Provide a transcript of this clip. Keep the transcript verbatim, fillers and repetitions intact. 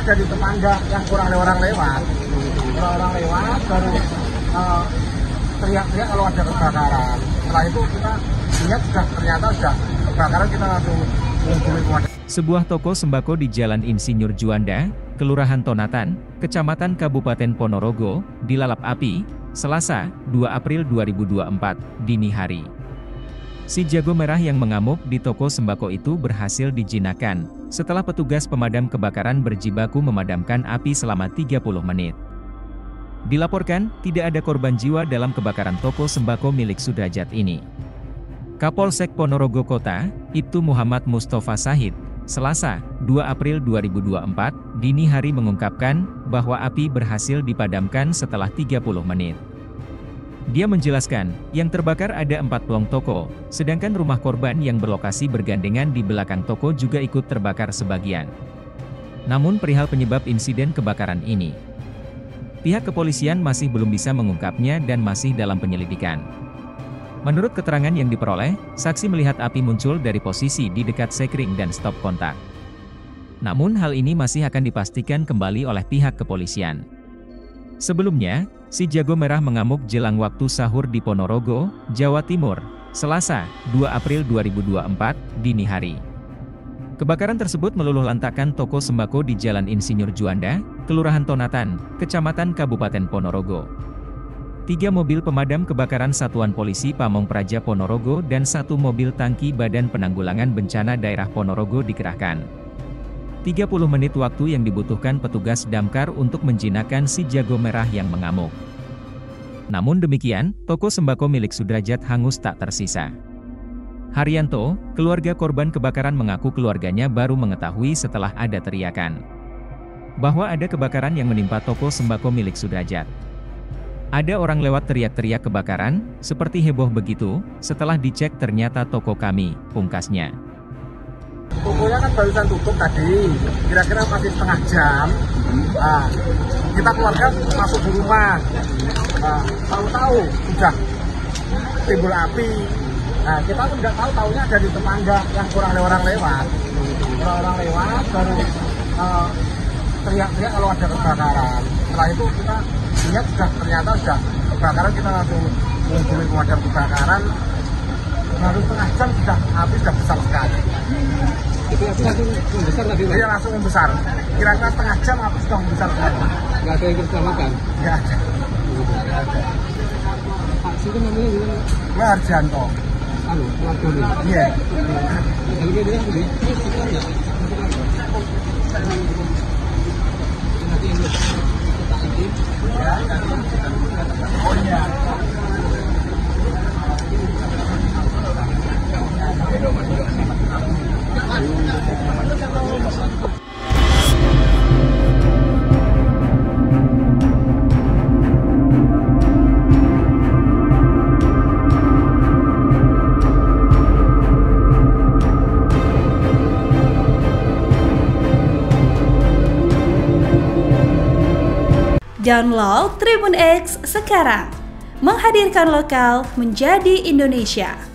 ada di tetangga yang kurang ada orang lewat. Orang-orang lewat baru uh, teriak-teriak kalau ada kebakaran. Setelah itu kita lihat sudah ternyata sudah kebakaran, kita langsung menghubungi pemadam. Sebuah toko sembako di Jalan Insinyur Juanda, Kelurahan Tonatan, Kecamatan Kabupaten Ponorogo, dilalap api, Selasa, dua April dua ribu dua puluh empat, dini hari. Si jago merah yang mengamuk di toko sembako itu berhasil dijinakan, setelah petugas pemadam kebakaran berjibaku memadamkan api selama tiga puluh menit. Dilaporkan, tidak ada korban jiwa dalam kebakaran toko sembako milik Sudrajat ini. Kapolsek Ponorogo Kota, Ibtu Muhammad Mustafa Sahid, Selasa, dua April dua ribu dua puluh empat, dini hari mengungkapkan bahwa api berhasil dipadamkan setelah tiga puluh menit. Dia menjelaskan, yang terbakar ada empat pelong toko, sedangkan rumah korban yang berlokasi bergandengan di belakang toko juga ikut terbakar sebagian. Namun perihal penyebab insiden kebakaran ini, pihak kepolisian masih belum bisa mengungkapnya dan masih dalam penyelidikan. Menurut keterangan yang diperoleh, saksi melihat api muncul dari posisi di dekat sekring dan stop kontak. Namun hal ini masih akan dipastikan kembali oleh pihak kepolisian. Sebelumnya, si jago merah mengamuk jelang waktu sahur di Ponorogo, Jawa Timur, Selasa, dua April dua ribu dua puluh empat, dini hari. Kebakaran tersebut meluluh lantakkan toko sembako di Jalan Insinyur Juanda, Kelurahan Tonatan, Kecamatan Kabupaten Ponorogo. Tiga mobil pemadam kebakaran Satuan Polisi Pamong Praja Ponorogo dan satu mobil tangki Badan Penanggulangan Bencana Daerah Ponorogo dikerahkan. tiga puluh menit waktu yang dibutuhkan petugas damkar untuk menjinakkan si jago merah yang mengamuk. Namun demikian, toko sembako milik Sudrajat hangus tak tersisa. Haryanto, keluarga korban kebakaran mengaku keluarganya baru mengetahui setelah ada teriakan bahwa ada kebakaran yang menimpa toko sembako milik Sudrajat. Ada orang lewat teriak-teriak kebakaran, seperti heboh begitu, setelah dicek ternyata toko kami, pungkasnya. Tokonya kan barusan tutup tadi, kira-kira masih setengah jam. Nah, kita keluarga masuk di rumah, nah, tahu-tahu sudah timbul api. Nah, kita pun nggak tahu, tahunya ada di tetangga yang kurang ada orang lewat. Orang-orang lewat baru uh, teriak-teriak kalau ada kebakaran. Setelah itu kita lihat sudah ternyata sudah kebakaran, kita langsung menghubungi pemadam kebakaran. Baru setengah jam sudah api sudah besar sekali. Itu api langsung membesar tadi? Iya, langsung membesar. Kira-kira setengah jam api sudah membesar sekali. Nggak ada yang terselamatkan? Nggak ada. Nggak ada. Pak, itu namanya gimana? Mbak Harjanto. Anu, pelakunya? Iya. Kalau dia bilang begini, ini sekitar nggak? Nanti yang kita ini. Oh iya. Download Tribun X sekarang, menghadirkan lokal menjadi Indonesia.